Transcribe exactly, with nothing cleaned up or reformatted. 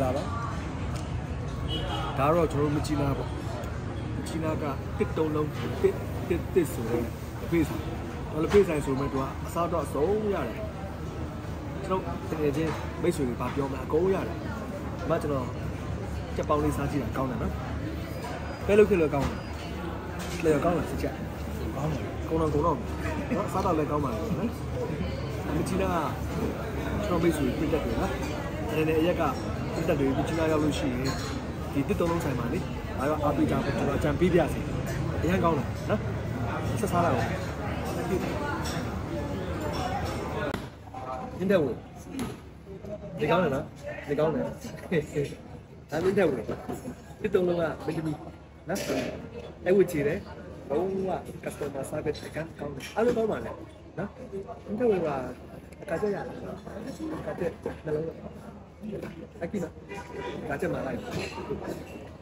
လာပါဒါတော့ကျွန်တော်မချီနာပေါ့ချီနာကတစ်တုံးလုံးတစ်တစ်တစ်ဆိုတော့အဖေးဆိုတော့လေဖေးဆိုင်ဆိုမဲ့သူကအစားတော့အစုံရတယ်ကျွန်တော်တကယ်ချင်းမိတ်ဆွေတွေဗာပြောမှအကုန်ရတယ်ဒီမှာကျွန်တော်ချက်ပေါင်းလေးစားကြည့်တာကောင်းတယ်နော်ပဲလို့ဖြစ်လို့ကောင်းတယ်လေကောင်းလားစစ်ချက်ကောင်းတယ်ကုန်းတော့ကုန်းတော့နော်စားတော့လည်းကောင်းပါလေနော်မချီနာကကျွန်တော်မိတ်ဆွေပြတ်တက်တယ်နော်အဲ့ဒီအရက်ကပြတ်တက်တယ်မချီနာရောက်လို့ရှိရင်ဒီတစ်တုံးလုံးဆိုင်မှာလေဒါတော့အားပေးကြဖို့ကျွန်တော်အကြံပေးပြစီအရင်ကောင်းတယ်နော်ဆက်စားလိုက်အောင်နင်းတဲ့ဝင်ဒီကောင်းတယ်နော်ဒီကောင်းတယ်ဒါနင်းတဲ့ဝင်တစ်တုံးလုံးကမင်းသမီးနော်အဲ့ဝချီတယ်ဘုံက customer service ကကောင်းတယ်အားလုံးကောင်းပါလေနော်နင်းတဲ့ဝင်ကအကားကြရတယ်အကားကြနှလုံးအကိနော်အကားကြမှာလိုက်